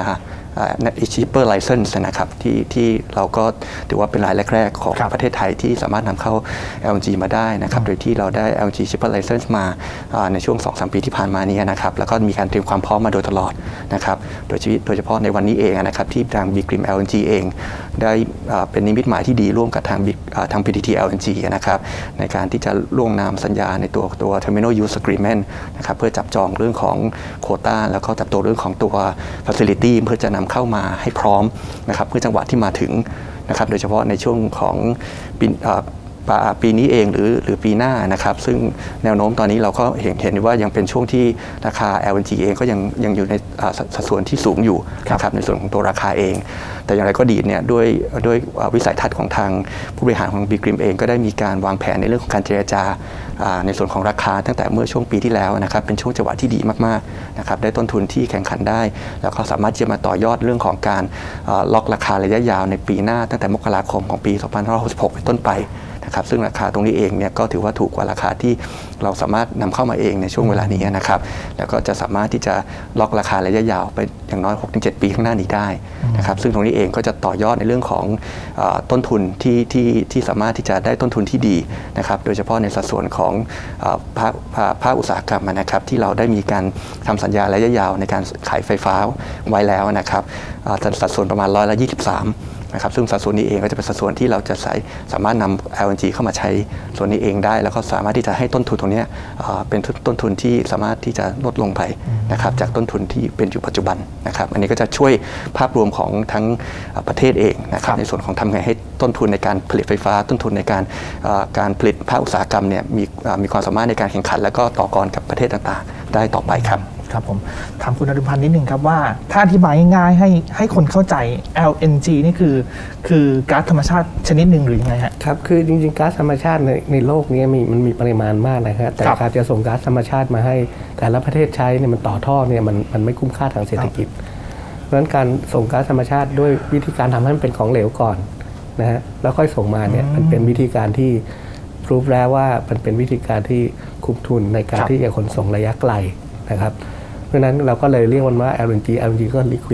cheaper license นะครับที่เราก็ถือว่าเป็นรายแรกๆของประเทศไทยที่สามารถนำเข้า LNG มาได้นะครับโดยที่เราได้ LNG cheaper license มาในช่วง 2-3 ปีที่ผ่านมานี้นะครับแล้วก็มีการเตรียมความพร้อมมาโดยตลอดนะครับโดยเฉพาะในวันนี้เองนะครับที่ทาง BGRIM LNG เองได้เป็นนิมิตหมายที่ดีร่วมกับทาง PTT LNG นะครับในการที่จะลงนามสัญญาในตัว Terminal Use Agreement นะครับเพื่อจับจองเรื่องของโควต้าแล้วก็จับตัวเรื่องของตัว Facility เพื่อจะนำเข้ามาให้พร้อมนะครับเพื่อจังหวะที่มาถึงนะครับโดยเฉพาะในช่วงของปีนี้เองหรือปีหน้านะครับซึ่งแนวโน้มตอนนี้เราก็เห็นว่ายังเป็นช่วงที่ราคา LNG เองก็ยังอยู่ในสัดส่วนที่สูงอยู่นะครับในส่วนของตัวราคาเองแต่อย่างไรก็ดีเนี่ยด้วยวิสัยทัศน์ของทางผู้บริหารของ BGRIM เองก็ได้มีการวางแผนในเรื่องของการเจรจาในส่วนของราคาตั้งแต่เมื่อช่วงปีที่แล้วนะครับเป็นช่วงจังหวะที่ดีมากๆนะครับได้ต้นทุนที่แข่งขันได้แล้วก็สามารถจะมาต่อยอดเรื่องของการล็อกราคาระยะยาวในปีหน้าตั้งแต่มกราคมของปี2566เป็นต้นไปนะครับซึ่งราคาตรงนี้เองเนี่ยก็ถือว่าถูกกว่าราคาที่เราสามารถนำเข้ามาเองในช่วงเวลานี้นะครับแล้วก็จะสามารถที่จะล็อกราคาระยะยาวไปอย่างน้อย 6-7 ปีข้างหน้านี้ได้นะครับซึ่งตรงนี้เองก็จะต่อยอดในเรื่องของต้นทุนที่สามารถที่จะได้ต้นทุนที่ดีนะครับโดยเฉพาะในสัดส่วนของภาคอุตสาหกรรมนะครับที่เราได้มีการทำสัญญาระยะยาวในการขายไฟฟ้าไว้แล้วนะครับสัดส่วนประมาณ23%นะครับซึ่งสัดส่วนนี้เองก็จะเป็นสัดส่วนที่เราจะสามารถนำ LNG เข้ามาใช้ส่วนนี้เองได้แล้วก็สามารถที่จะให้ต้นทุนตรงนี้เป็นต้นทุนที่สามารถที่จะลดลงไปนะครับจากต้นทุนที่เป็นอยู่ปัจจุบันนะครับอันนี้ก็จะช่วยภาพรวมของทั้งประเทศเองนะครับในส่วนของทำไงให้ต้นทุนในการผลิตไฟฟ้าต้นทุนในการผลิตภาคอุตสาหกรรมเนี่ยมีความสามารถในการแข่งขันแล้วก็ต่อกรกับประเทศต่างๆได้ต่อไปครับครับผมถามคุณอนุพันธ์นิดนึงครับว่าถ้าอธิบายง่ายๆให้คนเข้าใจ LNG นี่คือก๊าซธรรมชาติชนิดหนึ่งหรือยังไงฮะครับคือจริงๆก๊าซธรรมชาติในโลกนี้มันมีปริมาณมากนะครับแต่การจะส่งก๊าซธรรมชาติมาให้แต่ละประเทศใช้เนี่ยมันต่อท่อเนี่ยมันไม่คุ้มค่าทางเศรษฐกิจเพราะฉะนั้นการส่งก๊าซธรรมชาติด้วยวิธีการทำให้มันเป็นของเหลวก่อนนะฮะแล้วค่อยส่งมาเนี่ยมันเป็นวิธีการที่พรูฟแล้วว่ามันเป็นวิธีการที่คุ้มทุนในการที่จะขนส่งระยะไกลนะครับเพราะฉะนั้นเราก็เลยเรียกมันว่า LNG ก็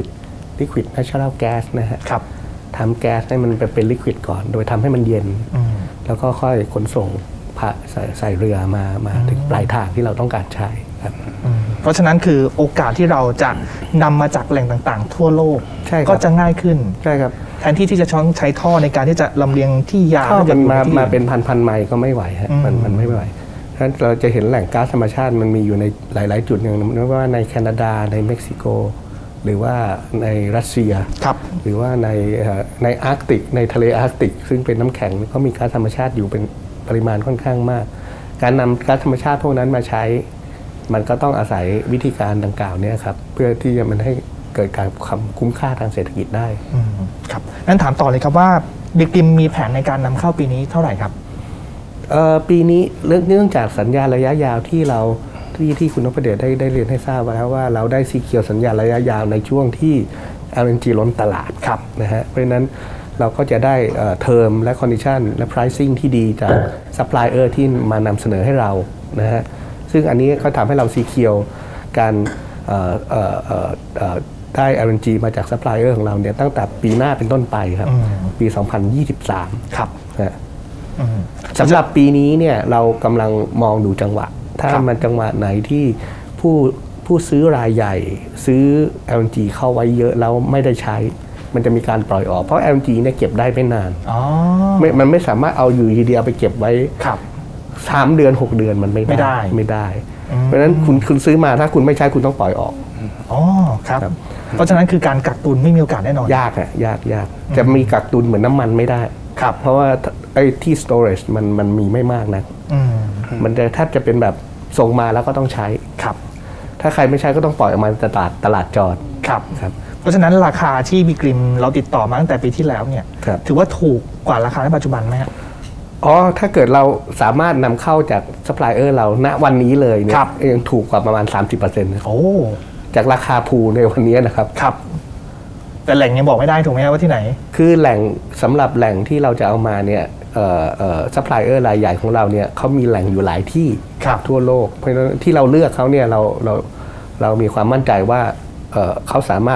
liquid natural gas นะฮะทำแก๊สให้มันเป็นลิควิดก่อนโดยทำให้มันเย็นแล้วก็ค่อยขนส่งใส่เรือมาถึงปลายทางที่เราต้องการใช้ครับเพราะฉะนั้นคือโอกาสที่เราจะนำมาจากแหล่งต่างๆทั่วโลกก็จะง่ายขึ้นใช่ครับแทนที่จะใช้ท่อในการที่จะลำเลียงที่ยาวมาเป็นพันไมล์ก็ไม่ไหวฮะมันไม่ไหวฉะนั้นเราจะเห็นแหล่งก๊าซธรรมชาติมันมีอยู่ในหลายๆจุดอย่างไม่ว่าในแคนาดาในเม็กซิโกหรือว่าในรัสเซียหรือว่าในอาร์กติกในทะเลอาร์กติกซึ่งเป็นน้ำแข็งก็มีก๊าซธรรมชาติอยู่เป็นปริมาณค่อนข้างมากการนำก๊าซธรรมชาติพวกนั้นมาใช้มันก็ต้องอาศัยวิธีการดังกล่าวนี้ครับเพื่อที่จะมันให้เกิดการคุ้มค่าทางเศรษฐกิจได้ครับงั้นถามต่อเลยครับว่าBGRIMมีแผนในการนำเข้าปีนี้เท่าไหร่ครับปีนี้เนื่องจากสัญญาระยะยาวที่เราที่คุณนพเดชได้เรียนให้ทราบแล้วว่าเราได้ซีเคียวสัญญาระยะยาวในช่วงที่ LNG ล้นตลาดนะฮะเพราะฉะนั้นเราก็จะได้เทอมและคอนดิชันและ pricing ที่ดีจากซัพพลายเออร์ที่มานำเสนอให้เรานะฮะซึ่งอันนี้ก็ทำให้เราซีเคียวการได้ LNG มาจากซัพพลายเออร์ของเราเนี่ยตั้งแต่ปีหน้าเป็นต้นไปครับปี 2023ครับสำหรับปีนี้เนี่ยเรากำลังมองดูจังหวะถ้ามันจังหวะไหนที่ผู้ซื้อรายใหญ่ซื้อ LNG เข้าไว้เยอะแล้วไม่ได้ใช้มันจะมีการปล่อยออกเพราะ LNG เนี่ยเก็บได้ไม่นานมันไม่สามารถเอาอยู่ทีเดียวไปเก็บไว้3 เดือน 6 เดือนมันไม่ได้เพราะฉะนั้นคุณซื้อมาถ้าคุณไม่ใช้คุณต้องปล่อยออกครับเพราะฉะนั้นคือการกักตุนไม่มีโอกาสแน่นอนยากจะมีกักตุนเหมือนน้ำมันไม่ได้เพราะว่าไอ้ที่ storage มันมีไม่มากนะมันจะแทบจะเป็นแบบส่งมาแล้วก็ต้องใช้ถ้าใครไม่ใช้ก็ต้องปล่อยออกมาตลาดจอดครับเพราะฉะนั้นราคาที่BGRIMเราติดต่อมาตั้งแต่ปีที่แล้วเนี่ยถือว่าถูกกว่าราคาในปัจจุบันไหมครับถ้าเกิดเราสามารถนำเข้าจากซัพพลายเออร์เราณวันนี้เลยเนี่ยยังถูกกว่าประมาณ 30% จากราคาพูในวันนี้นะครับแต่แหล่งยังบอกไม่ได้ถูกไหมครับว่าที่ไหนคือแหล่งสำหรับแหล่งที่เราจะเอามาเนี่ยซัพพลายเออร์รายใหญ่ของเราเนี่ยเขามีแหล่งอยู่หลายที่ทั่วโลกเพราะฉะนั้นที่เราเลือกเขาเนี่ยเรามีความมั่นใจว่าเขาสามารถ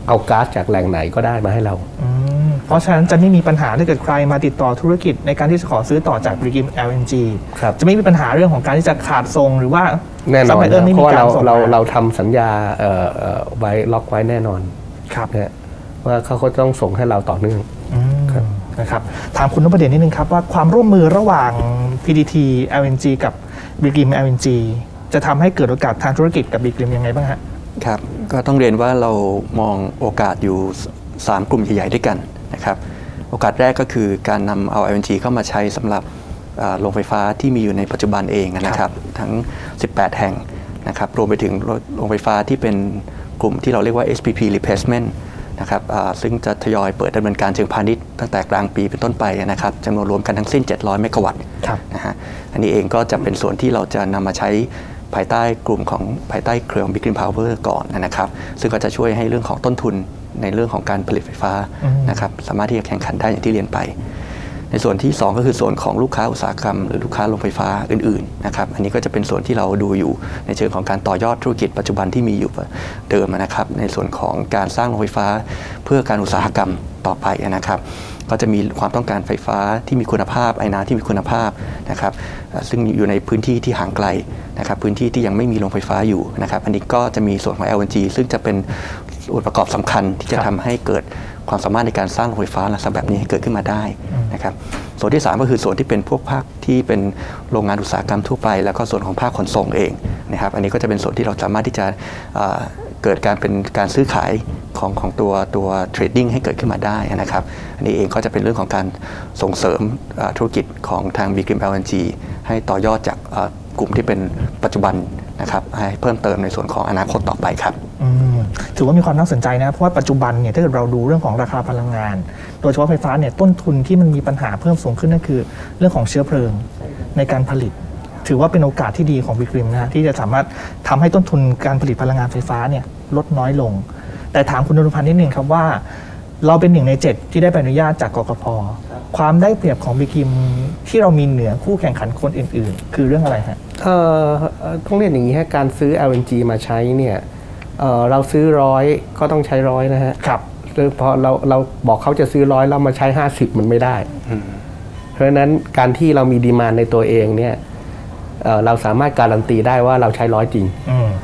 เอาก๊าซจากแหล่งไหนก็ได้มาให้เราเพราะฉะนั้นจะไม่มีปัญหาถ้าเกิดใครมาติดต่อธุรกิจในการที่จะขอซื้อต่อจากบริกิม LNG จะไม่มีปัญหาเรื่องของการที่จะขาดส่งหรือว่าแน่นอนเพราะว่าเราทำสัญญาไว้ล็อกไว้แน่นอนครับว่าเขาต้องส่งให้เราต่อเนื่องนะครับถามคุณนพเดชนิดนึงครับว่าความร่วมมือระหว่าง PTT LNG กับบริกิม LNG จะทำให้เกิดโอกาสทางธุรกิจกับบริกิมยังไงบ้างฮะครับก็ต้องเรียนว่าเรามองโอกาสอยู่3กลุ่มใหญ่ๆด้วยกันนะครับโอกาสแรกก็คือการนำเอา LNG เข้ามาใช้สำหรับโรงไฟฟ้าที่มีอยู่ในปัจจุบันเองนะครับทั้ง18แห่งนะครับรวมไปถึงโรงไฟฟ้าที่เป็นกลุ่มที่เราเรียกว่า SPP replacement นะครับซึ่งจะทยอยเปิดดำเนินการเชิงพาณิชย์ตั้งแต่กลางปีเป็นต้นไปนะครับจำนวนรวมกันทั้งสิ้น700เมกะวัตต์นะฮะอันนี้เองก็จะเป็นส่วนที่เราจะนำมาใช้ภายใต้กลุ่มของภายใต้เครือของ Big Green Power ก่อนนะครับซึ่งก็จะช่วยให้เรื่องของต้นทุนในเรื่องของการผลิตไฟฟ้านะครับสามารถที่จะแข่งขันได้อย่างที่เรียนไปในส่วนที่2ก็คือส่วนของลูกค้าอุตสาหกรรมหรือลูกค้าโรงไฟฟ้าอื่นๆนะครับอันนี้ก็จะเป็นส่วนที่เราดูอยู่ในเชิงของการต่อยอดธุรกิจปัจจุบันที่มีอยู่เดิมนะครับในส่วนของการสร้างโรงไฟฟ้าเพื่อการอุตสาหกรรมต่อไปนะครับก็จะมีความต้องการไฟฟ้าที่มีคุณภาพไอน้ำที่มีคุณภาพนะครับซึ่งอยู่ในพื้นที่ที่ห่างไกลนะครับพื้นที่ที่ยังไม่มีโรงไฟฟ้าอยู่นะครับอันนี้ก็จะมีส่วนของ LNG ซึ่งจะเป็นส่วนประกอบสำคัญที่จะทำให้เกิดความสามารถในการสร้างโรงไฟฟ้าลักษณะแบบนี้ให้เกิดขึ้นมาได้นะครับส่วนที่3ก็คือส่วนที่เป็นพวกภาคที่เป็นโรงงานอุตสาหกรรมทั่วไปแล้วก็ส่วนของภาคขนส่งเองนะครับอันนี้ก็จะเป็นส่วนที่เราสามารถที่จะเกิดการเป็นการซื้อขายของตัวเทรดดิ้งให้เกิดขึ้นมาได้นะครับอันนี้เองก็จะเป็นเรื่องของการส่งเสริมธุรกิจของทาง Big Green LNG ให้ต่อยอดจากกลุ่มที่เป็นปัจจุบันนะครับให้เพิ่มเติมในส่วนของอนาคตต่อไปครับถือว่ามีความน่าสนใจนะเพราะว่าปัจจุบันเนี่ยถ้าเกิดเราดูเรื่องของราคาพลังงานโดยเฉพาะไฟฟ้าเนี่ยต้นทุนที่มันมีปัญหาเพิ่มสูงขึ้นนั่นคือเรื่องของเชื้อเพลิงในการผลิตถือว่าเป็นโอกาสที่ดีของBig Greenนะที่จะสามารถทำให้ต้นทุนการผลิตพลังงานไฟฟ้าเนี่ยลดน้อยลงแต่ถามคุณนรุพันธ์นิดนึงครับว่าเราเป็น1 ใน 7ที่ได้ใบอนุญาตจากกกพ.ความได้เปรียบของBig Greenที่เรามีเหนือคู่แข่งขันคนอื่นๆคือเรื่องอะไรฮะต้องเรียนอย่างนี้ฮะการซื้อ LNG มาใช้เนี่ยเราซื้อ100ก็ต้องใช้100นะฮะครับพอเราบอกเขาจะซื้อ100แล้วมาใช้50มันไม่ได้เพราะฉะนั้นการที่เรามีดีมานด์ในตัวเองเนี่ยเราสามารถการันตีได้ว่าเราใช้100จริง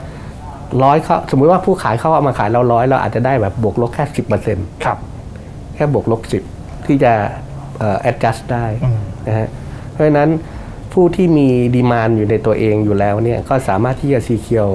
100เขาสมมุติว่าผู้ขายเขาเอามาขายเรา100เราอาจจะได้แบบบวกลบแค่ 10% ครับแค่บวกลบ10ที่จะadjust ได้นะฮะเพราะฉะนั้นผู้ที่มีดีมานด์อยู่ในตัวเองอยู่แล้วเนี่ยก็สามารถที่จะsecure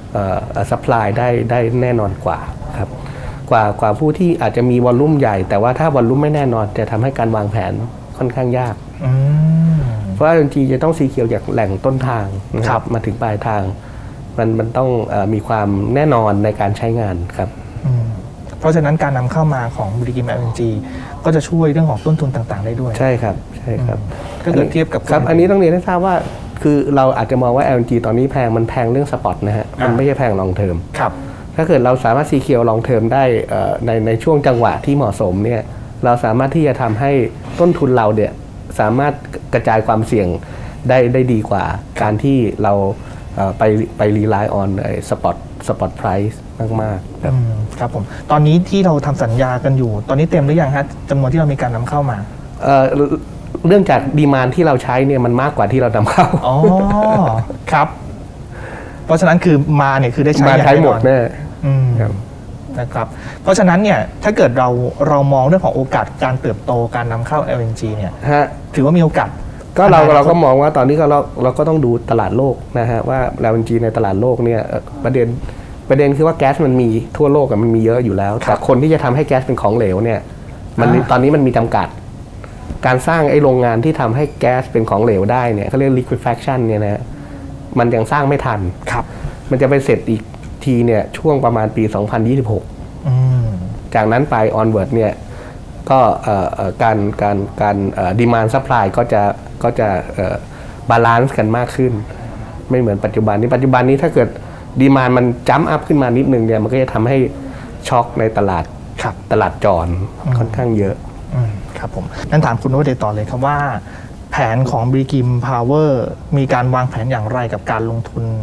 supply ได้แน่นอนกว่าครับกว่าผู้ที่อาจจะมีวอลลุ่มใหญ่แต่ว่าถ้าวอลลุ่มไม่แน่นอนจะทำให้การวางแผนค่อนข้างยากเพราะว่าจริงๆจะต้องsecureจากแหล่งต้นทางนะครับมาถึงปลายทางมันต้องมีความแน่นอนในการใช้งานครับเพราะฉะนั้นการนำเข้ามาของบริกิม LNG ก็จะช่วยเรื่องของต้นทุนต่างๆได้ด้วยใช่ครับใช่ครับถ้าเกิดเทียบกับครับอันนี้ต้องเรียนให้ทราบว่าคือเราอาจจะมองว่า LNG ตอนนี้แพงมันแพงเรื่องสปอตนะฮะมันไม่ใช่แพงลองเทอมครับถ้าเกิดเราสามารถซีเคียวลองเทอมได้ในช่วงจังหวะที่เหมาะสมเนี่ยเราสามารถที่จะทำให้ต้นทุนเราเนี่ยสามารถกระจายความเสี่ยงได้ดีกว่าการที่เราไปรีไลน์ออนสปอตไพรซ์มากๆครับผมตอนนี้ที่เราทำสัญญากันอยู่ตอนนี้เต็มหรือยังฮะจำนวนที่เรามีการนำเข้ามาเรื่องจากดีมานด์ที่เราใช้เนี่ยมันมากกว่าที่เรานำเข้าอ๋อครับเพราะฉะนั้นคือมาเนี่ยคือได้ใช้หมดแน่นะครับเพราะฉะนั้นเนี่ยถ้าเกิดเรามองเรื่องของโอกาสการเติบโตการนำเข้า LNG เนี่ยถือว่ามีโอกาสก็เราก็มองว่าตอนนี้เราก็ต้องดูตลาดโลกนะฮะว่า LNG ในตลาดโลกเนี่ยประเด็นคือว่าแก๊สมันมีทั่วโลกมันมีเยอะอยู่แล้วแต่คนที่จะทำให้แก๊สเป็นของเหลวเนี่ยตอนนี้มันมีจำกัดการสร้างไอ้โรงงานที่ทำให้แก๊สเป็นของเหลวได้เนี่ยเขาเรียก liquefaction เนี่ยนะมันยังสร้างไม่ทันครับมันจะไปเสร็จอีกทีเนี่ยช่วงประมาณปี2026จากนั้นไป onward เนี่ยก็การdemand supply ก็จะบาลานซ์กันมากขึ้นไม่เหมือนปัจจุบันนี้ถ้าเกิดดีมานด์มันจัมป์อัพขึ้นมานิดนึงเนี่ยมันก็จะทำให้ช็อคในตลาดจรค่อนข้างเยอะครับผมนั่นถามคุณนวเดชต่อเลยครับว่าแผนของบริกิมพาวเวอร์มีการวางแผนอย่างไรกับการลงทุน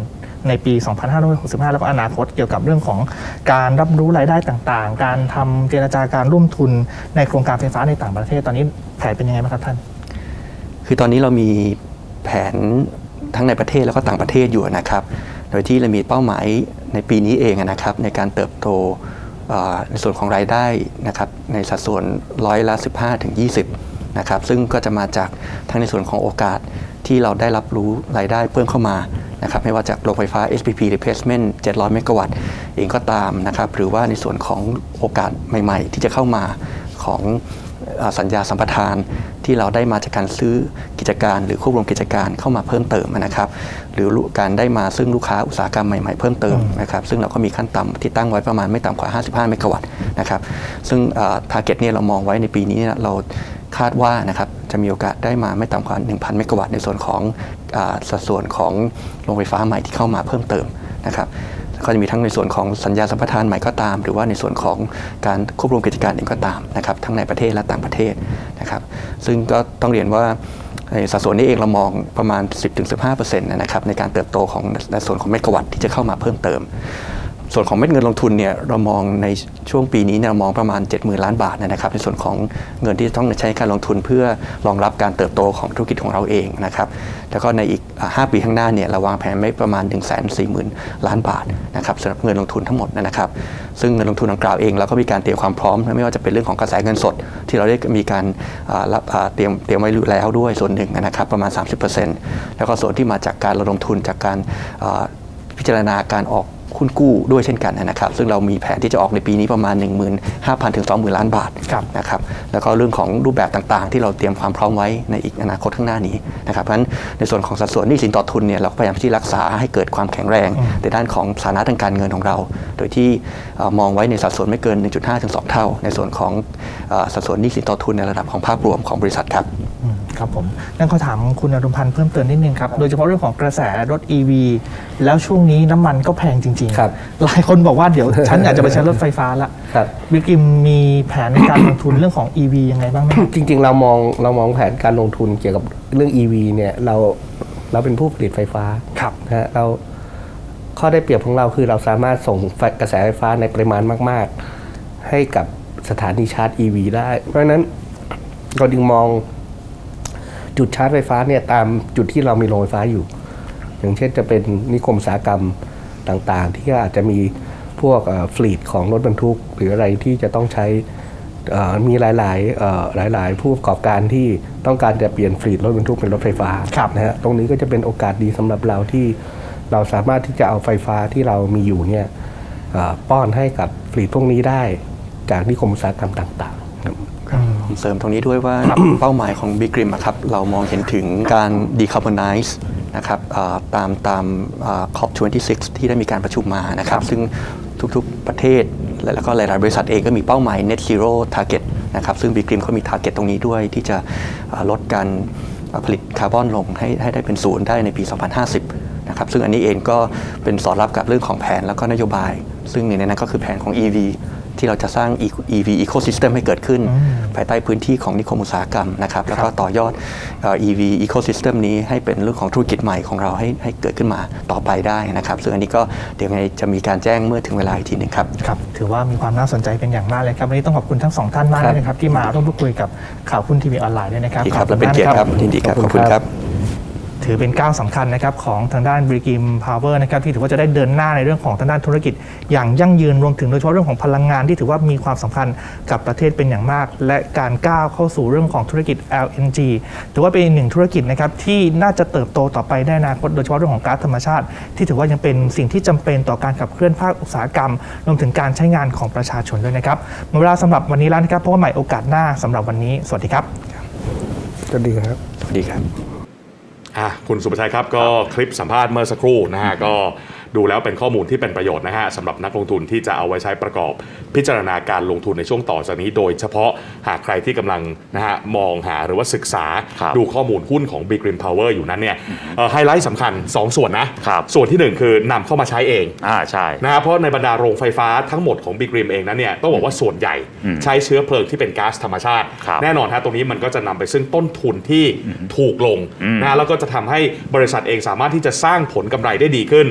ในปี 2565 แล้วก็อนาคตเกี่ยวกับเรื่องของการรับรู้รายได้ต่างๆการทำเจรจาการร่วมทุนในโครงการไฟฟ้าในต่างประเทศตอนนี้แผนเป็นยังไงบ้างครับท่านคือตอนนี้เรามีแผนทั้งในประเทศแล้วก็ต่างประเทศอยู่นะครับโดยที่เรามีเป้าหมายในปีนี้เองนะครับในการเติบโตในส่วนของรายได้นะครับในสัดส่วน15-20%นะครับซึ่งก็จะมาจากทั้งในส่วนของโอกาสที่เราได้รับรู้รายได้เพิ่มเข้ามานะครับไม่ว่าจากโรงไฟฟ้า SPP Replacement 700 เมกะวัตต์เองก็ตามนะครับหรือว่าในส่วนของโอกาสใหม่ๆที่จะเข้ามาของสัญญาสัมปทานที่เราได้มาจากการซื้อกิจการหรือควบรวมกิจการเข้ามาเพิ่มเติมนะครับหรือการได้มาซึ่งลูกค้าอุตสาหกรรมใหม่ๆเพิ่มเติมนะครับซึ่งเราก็มีขั้นต่ำที่ตั้งไว้ประมาณไม่ต่ำกว่า55 เมกะวัตต์นะครับซึ่งtarget เนี่ยเรามองไว้ในปีนี้เราคาดว่านะครับจะมีโอกาสได้มาไม่ต่ำกว่า 1,000 เมกะวัตต์ในส่วนของสัดส่วนของโรงไฟฟ้าใหม่ที่เข้ามาเพิ่มเติมนะครับก็จะมีทั้งในส่วนของสัญญาสัมปทานใหม่ก็ตามหรือว่าในส่วนของการควบรวมกิจการเองก็ตามนะครับทั้งในประเทศและต่างประเทศนะครับซึ่งก็ต้องเรียนว่าสัดส่วนนี้เองเรามองประมาณ 10-15% นะครับในการเติบโตของในส่วนของเมกะวัตต์ที่จะเข้ามาเพิ่มเติมส่วนของเม็ดเงินลงทุนเนี่ยเรามองในช่วงปีนี้เรามองประมาณ 70,000 ล้านบาทนะครับในส่วนของเงินที่ต้องใช้การลงทุนเพื่อรองรับการเติบโตของธุรกิจของเราเองนะครับแล้วก็ในอีก5 ปีข้างหน้าเนี่ยเราวางแผนไว้ประมาณ 140,000 ล้านบาทนะครับสำหรับเงินลงทุนทั้งหมดนะครับซึ่งเงินลงทุนดังกล่าวเองเราก็มีการเตรียมความพร้อมไม่ว่าจะเป็นเรื่องของกระแสเงินสดที่เราได้มีการเตรียมไว้แล้วด้วยส่วนหนึ่งนะครับประมาณ 30% แล้วก็ส่วนที่มาจากการระดมทุนจากการพิจารณาการออกหุ้นกู้ด้วยเช่นกันนะครับซึ่งเรามีแผนที่จะออกในปีนี้ประมาณ 15,000 ถึง 20,000 ล้านบาทนะครับแล้วก็เรื่องของรูปแบบต่างๆที่เราเตรียมความพร้อมไว้ในอีกอนาคตข้างหน้านี้นะครับเพราะฉะนั้นในส่วนของสัดส่วนหนี้สินต่อทุนเนี่ยเราพยายามที่รักษาให้เกิดความแข็งแรงในด้านของฐานะทางการเงินของเราโดยที่มองไว้ในสัดส่วนไม่เกิน 1.5 ถึง 2 เท่าในส่วนของสัดส่วนหนี้สินต่อทุนในระดับของภาพรวมของบริษัทครับครับผมนั่นเขาถามคุณอรุณพันธ์เพิ่มเติมนิดนึงครับโดยเฉพาะเรื่องของกระแสรถ EV แล้วช่วงนี้น้ำมันก็แพงจริงๆหลายคนบอกว่าเดี๋ยวฉันอยากจะไปใช้รถไฟฟ้าละบิ๊กกิมมีแผนในการลงทุนเรื่องของ EV ยังไงบ้างไหมจริงๆเรามองแผนการลงทุนเกี่ยวกับเรื่อง EV เนี่ยเราเป็นผู้ผลิตไฟฟ้านะฮะเราข้อได้เปรียบของเราคือเราสามารถส่งกระแสไฟฟ้าในปริมาณมากๆให้กับสถานีชาร์จ EV ได้เพราะฉะนั้นเราจึงมองจุดชาร์จไฟฟ้าเนี่ยตามจุดที่เรามีโรงไฟฟ้าอยู่อย่างเช่นจะเป็นนิคมอุตสาหกรรมต่างๆที่อาจจะมีพวกฟลีทของรถบรรทุกหรืออะไรที่จะต้องใช้มีหลายผู้ประกอบการที่ต้องการจะเปลี่ยนฟลีทรถบรรทุกเป็นรถไฟฟ้านะฮะตรงนี้ก็จะเป็นโอกาสดีสำหรับเราที่เราสามารถที่จะเอาไฟฟ้าที่เรามีอยู่เนี่ยป้อนให้กับฟลีทพวกนี้ได้จากนิคมอุตสาหกรรมต่างๆเสริมตรงนี้ด้วยว่า เป้าหมายของ Big Grim ครับเรามองเห็นถึงการ decarbonize นะครับตามCOP26 ที่ได้มีการประชุมมานะครับซึ่งทุกๆประเทศแล้วก็หลายๆบริษัทเองก็มีเป้าหมาย net zero target นะครับซึ่ง Big Grim เขามี target ตรงนี้ด้วยที่จะลดการผลิตคาร์บอนลงให้ได้เป็น0ได้ในปี 2050 นะครับซึ่งอันนี้เองก็เป็นสอดรับกับเรื่องของแผนแล้วก็นโยบายซึ่งในนั้นก็คือแผนของ EVที่เราจะสร้าง EV ecosystem ให้เกิดขึ้นภายใต้พื้นที่ของนิคมอุตสาหกรรมนะครับแล้วก็ต่อยอด EV ecosystem นี้ให้เป็นเรื่องของธุรกิจใหม่ของเราให้เกิดขึ้นมาต่อไปได้นะครับซึ่งอันนี้ก็เดี๋ยวไงจะมีการแจ้งเมื่อถึงเวลาอีกทีหนึ่งครับครับถือว่ามีความน่าสนใจเป็นอย่างมากเลยครับวันนี้ต้องขอบคุณทั้ง2ท่านมากเลยนะครับที่มาร่วมพูดคุยกับข่าวหุ้นทีวีออนไลน์ด้วยนะครับขอบคุณเป็นเกียรติครับยินดีครับขอบคุณครับถือเป็นก้าวสำคัญนะครับของทางด้าน Big Grim Power นะครับที่ถือว่าจะได้เดินหน้าในเรื่องของทางด้านธุรกิจอย่างยั่งยืนรวมถึงโดยเฉพาะเรื่องของพลังงานที่ถือว่ามีความสำคัญกับประเทศเป็นอย่างมากและการก้าวเข้าสู่เรื่องของธุรกิจ LNG ถือว่าเป็นอีกหนึ่งธุรกิจนะครับที่น่าจะเติบโตต่อไปในอนาคตโดยเฉพาะเรื่องของก๊าซธรรมชาติที่ถือว่ายังเป็นสิ่งที่จำเป็นต่อการขับเคลื่อนภาคอุตสาหกรรมรวมถึงการใช้งานของประชาชนด้วยนะครับหมดเวลาสำหรับวันนี้แล้วนะครับพบกันใหม่โอกาสหน้าสำหรับวันนี้สวัสดีครับสวัสดีครับสวัสดีครับคุณสุภชัยครับก็คลิปสัมภาษณ์เมื่อสักครู่นะฮะก็ดูแล้วเป็นข้อมูลที่เป็นประโยชน์นะฮะสำหรับนักลงทุนที่จะเอาไว้ใช้ประกอบพิจารณาการลงทุนในช่วงต่อจากนี้โดยเฉพาะหากใครที่กำลังนะฮะมองหาหรือว่าศึกษาดูข้อมูลหุ้นของ Big Grim Power อยู่นั้นเนี่ยไฮไลท์สำคัญ2ส่วนนะส่วนที่1คือนำเข้ามาใช้เองใช่นะฮะเพราะในบรรดาโรงไฟฟ้าทั้งหมดของ Big Grim เองนั้นเนี่ยต้องบอกว่าส่วนใหญ่ใช้เชื้อเพลิงที่เป็นก๊าซธรรมชาติแน่นอนฮะตรงนี้มันก็จะนำไปซึ่งต้นทุนที่ถูกลงนะแล้วก็จะทำให้บริษัทเองสามารถที่จะสร้างผลกำไรได้ดีขึ้นข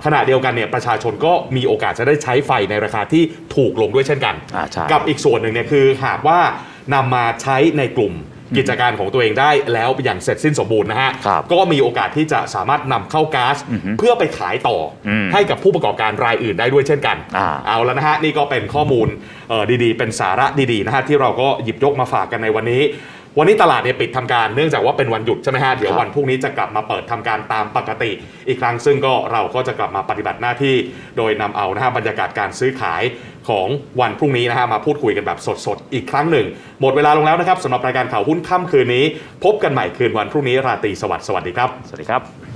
ขณะเดียวกันเนี่ยประชาชนก็มีโอกาสจะได้ใช้ไฟในราคาที่ถูกลงด้วยเช่นกันกับอีกส่วนหนึ่งเนี่ยคือหากว่านำมาใช้ในกลุ่มกิจการของตัวเองได้แล้วอย่างเสร็จสิ้นสมบูรณ์นะฮะก็มีโอกาสที่จะสามารถนำเข้าก๊าซเพื่อไปขายต่อให้กับผู้ประกอบการรายอื่นได้ด้วยเช่นกันเอาแล้วนะฮะนี่ก็เป็นข้อมูลดีๆเป็นสาระดีๆนะฮะที่เราก็หยิบยกมาฝากกันในวันนี้ตลาดเนี่ยปิดทำการเนื่องจากว่าเป็นวันหยุดใช่ไหมฮะเดี๋ยววันพรุ่งนี้จะกลับมาเปิดทำการตามปกติอีกครั้งซึ่งเราก็จะกลับมาปฏิบัติหน้าที่โดยนำเอานะฮะบรรยากาศการซื้อขายของวันพรุ่งนี้นะฮะมาพูดคุยกันแบบสดๆอีกครั้งหนึ่งหมดเวลาลงแล้วนะครับสำหรับรายการข่าวหุ้นค่ำคืนนี้พบกันใหม่คืนวันพรุ่งนี้ราตรีสวัสดิ์สวัสดีครับ